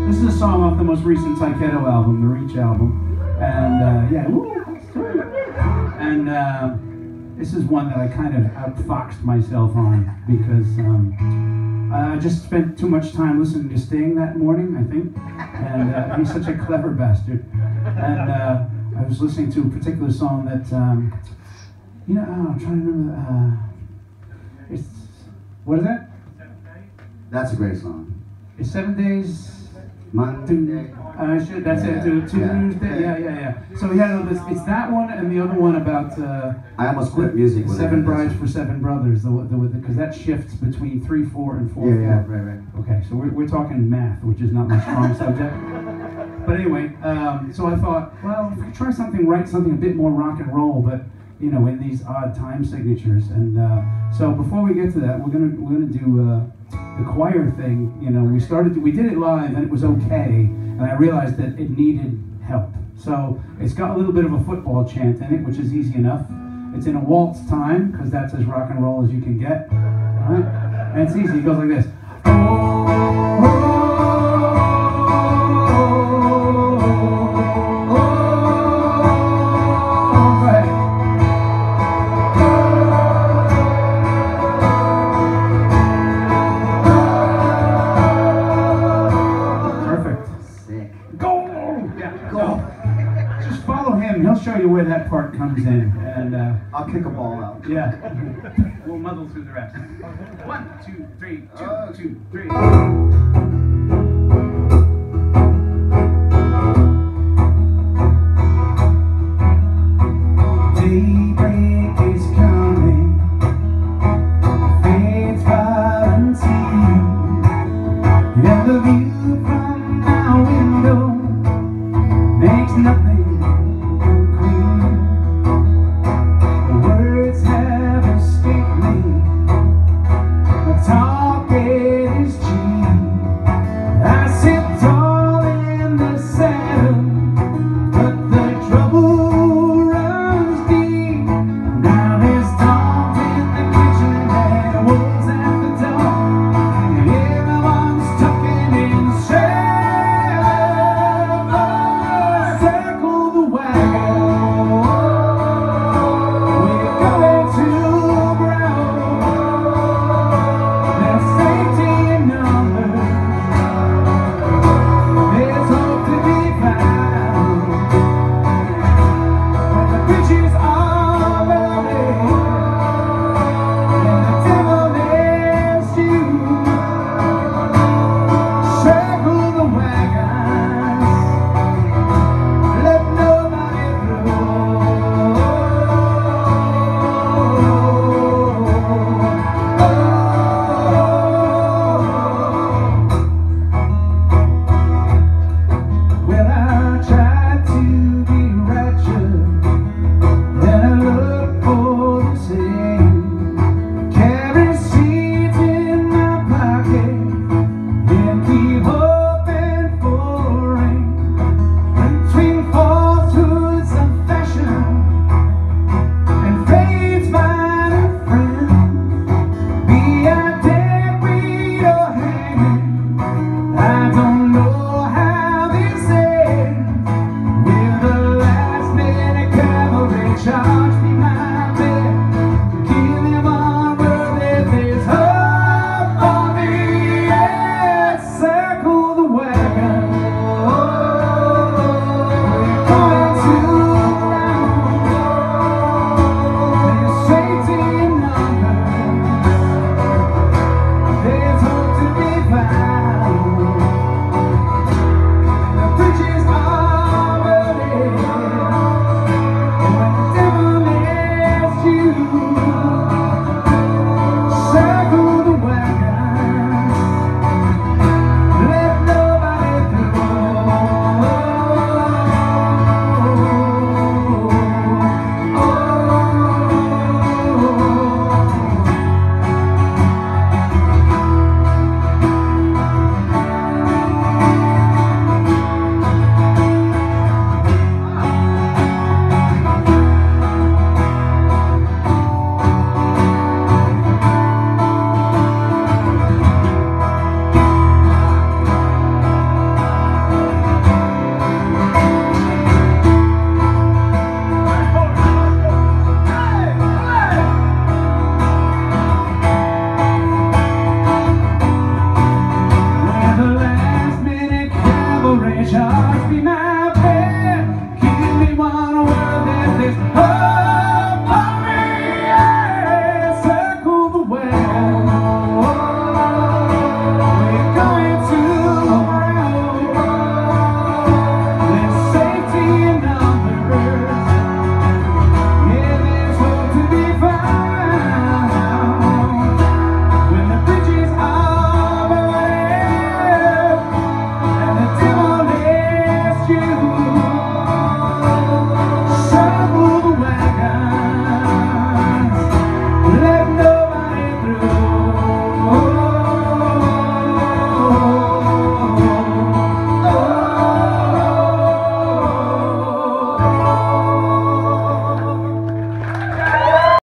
This is a song off the most recent Taiketo album, the Reach album, and yeah, woo, and this is one that I kind of outfoxed myself on because I just spent too much time listening to Sting that morning, I think, and he's such a clever bastard. And I was listening to a particular song that, you know, I'm trying to remember. It's what is that? That's a great song. It's 7 Days. Monday. That's it. Tuesday. Yeah. So yeah, it's that one and the other one about. I almost quit music with Seven Brides for Seven Brothers, because that shifts between 3/4 and 4/4. Yeah, right. Okay, so we're talking math, which is not my strong subject. But anyway, so I thought, well, if I try write something a bit more rock and roll, but you know, in these odd time signatures. And so before we get to that, we're gonna do the choir thing. You know, we did it live and it was okay, and I realized that it needed help. So it's got a little bit of a football chant in it, which is easy enough. It's in a waltz time, because that's as rock and roll as you can get. All right? And it's easy. It goes like this. He'll show you where that part comes in, and I'll kick a ball out. Yeah, we'll muddle through the rest. 1, 2, 3, 2, 2, 3.